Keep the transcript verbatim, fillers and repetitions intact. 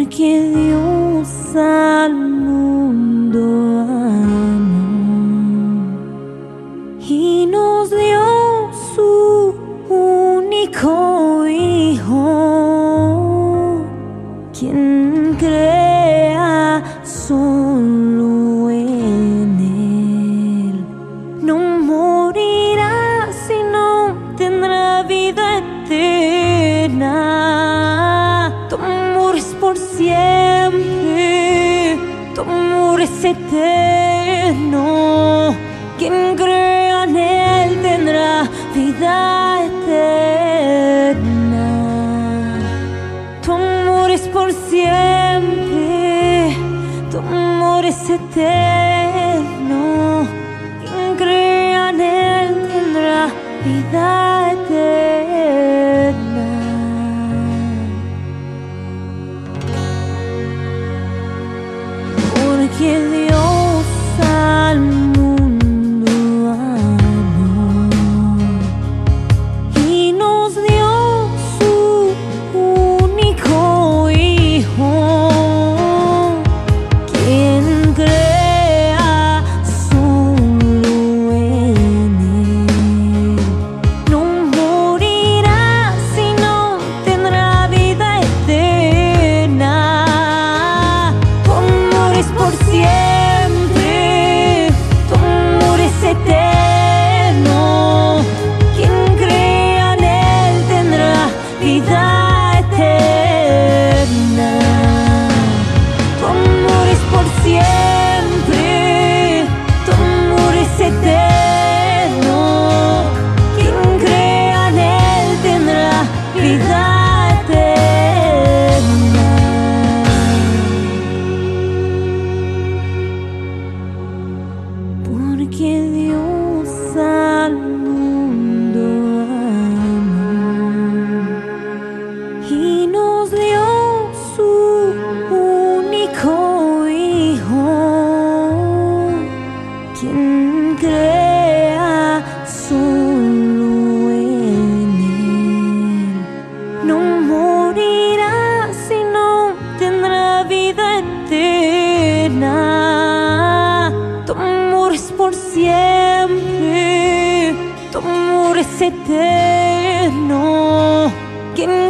porque Dios al mundo amó y nos dio su único Hijo. Quien crea solo en Él no morirá, sino tendrá vida eterna. Tu amor es por siempre, tu amor es eterno. Quien crea en Él tendrá vida eterna. Tu amor es por siempre, tu amor es eterno. Quien crea en Él tendrá vida eterna. Porque Dios al mundo amó y nos dio su único Hijo. Quien crea solo en Él no morirá, sino tendrá vida eterna. Tu amor es por siempre, tu amor es eterno. Quien crea en Él tendrá vida eterna. Tu amor es por siempre, tu amor es eterno. Quien crea en Él tendrá vida eterna. Porque Dios al mundo amó y nos dio su único Hijo. Quien crea solo en Él no morirá, sino tendrá vida eterna. Tu amor es por siempre, tu amor es eterno. Quien